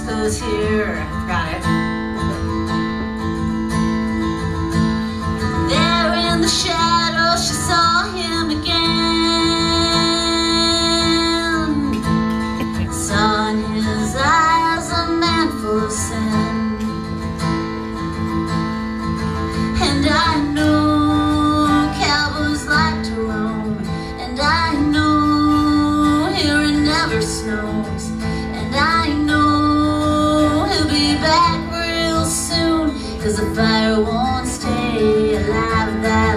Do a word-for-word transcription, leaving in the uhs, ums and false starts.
goes here. Got it. There in the shadows she saw him again. Saw in his eyes a man full of sin. And I know cowboys like to roam, and I know here it never snows, and I know he'll be back real soon, 'cause the fire won't stay alive that